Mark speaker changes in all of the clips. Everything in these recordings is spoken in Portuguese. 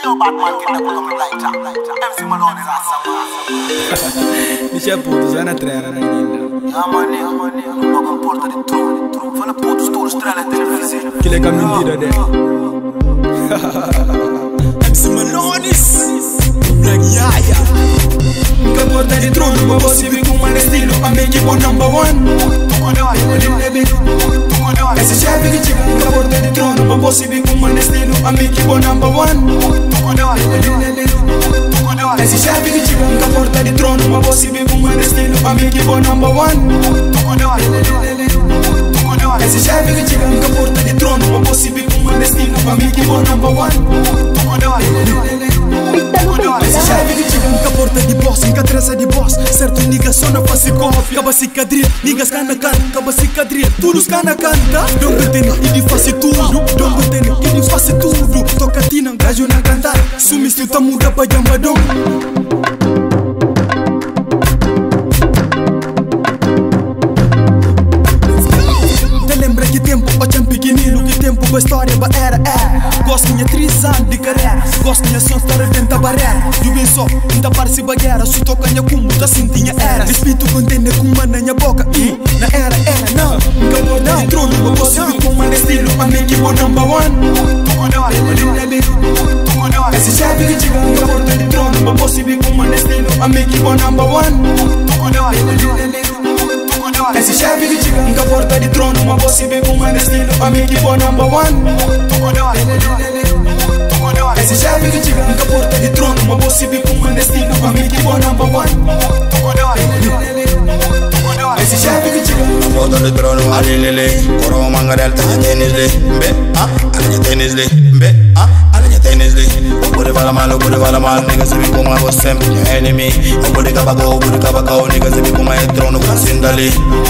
Speaker 1: Yo, Batman, que não come light up. MC Malone, raça.
Speaker 2: Dice puto, sai na trena, né, linda?
Speaker 1: Ah, mané, como com porta de trono. Fala puto, estou estrela, televisão.
Speaker 2: Que é a mentira dele. MC Malone, Black Yaya. Que porta de trono, uma voz e com um estilo, a minha equipe number one. Esse chefe que chega na porta de trono, uma voz e com um estilo, a minha equipe number one. Esse chefe que chega na porta de trono, uma voz e com um estilo, a minha equipe number one. Esse chefe que chega na porta de trono, uma voz e com um estilo, a minha equipe number one. Esse chefe que chega na porta de boss, nunca traça de boss. Certo, nigga, só na face coffee. Acaba se cadria, niggas cana canta. Acaba se cadria, todos cana canta. Don't pretend, ele faz tudo. Don't pretend, ele faz tudo. Toca tina, gajo na cantar. Sumiste, tá muda pra jamadão. Te lembra que tempo, o tchan pequenino. Que tempo, a história, ba era. Gosto minha 3 anos de carreira. Gosto minha som estar dentro da barreira. Eu bem só, ainda parece bagueira. Se toca minha cumbo, tá sentinha era. Espírito contende com uma na minha boca. E na era, não. Acabou de trono, eu posso vir com uma estilo. A minha equipe number one. Esse chefe que chega na porta de trono, eu posso vir com uma estilo. A minha equipe number one. Esse chefe que chega na porta de trono, uma voz e vem com um estilo, a minha equipe number one. Esse chefe que chega na porta de trono, uma voz e vem com um estilo, a minha equipe number one. Esse chefe que chega na
Speaker 3: porta de trono, ali lele, coro manga delta, tênis lê, ali tênis lê, ali tênis lê. Pode falar mal, nigga se vem com uma voz sempre minha enemy. Pode cabacau, nigga se vem com uma trono, cansindali.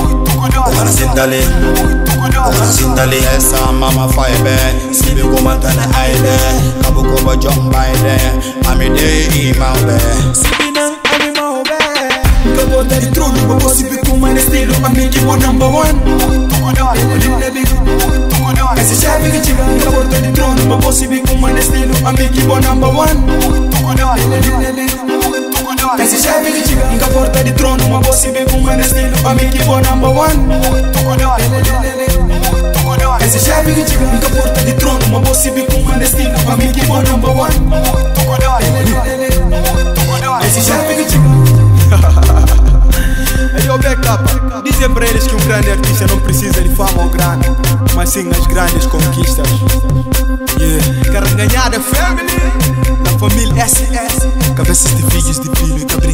Speaker 3: Sindali, essa mama fire bad. Se vem com uma tana aire, cabo com uma jump by there. Ami de imau bad.
Speaker 2: Se vem não, ami mau bad. Cabota de trono, eu posso vir com uma estilo, a minha equipe number one. Esse chefe que chega na porta de trono, eu posso vir com uma estilo, a minha equipe number one. Esse chefe que chega na porta de trono, eu posso vir com uma estilo, a minha equipe number one. Esse chefe que chega na porta de trono, eu posso vir com uma estilo, a minha equipe number one. Esse chefe que chega. Aí o backup, dizem pra eles que um grande artista não precisa de fama ou grana, mas sim as grandes conquistas. Quero ganhar da family, da família SS. Cabeças de filhos de filho,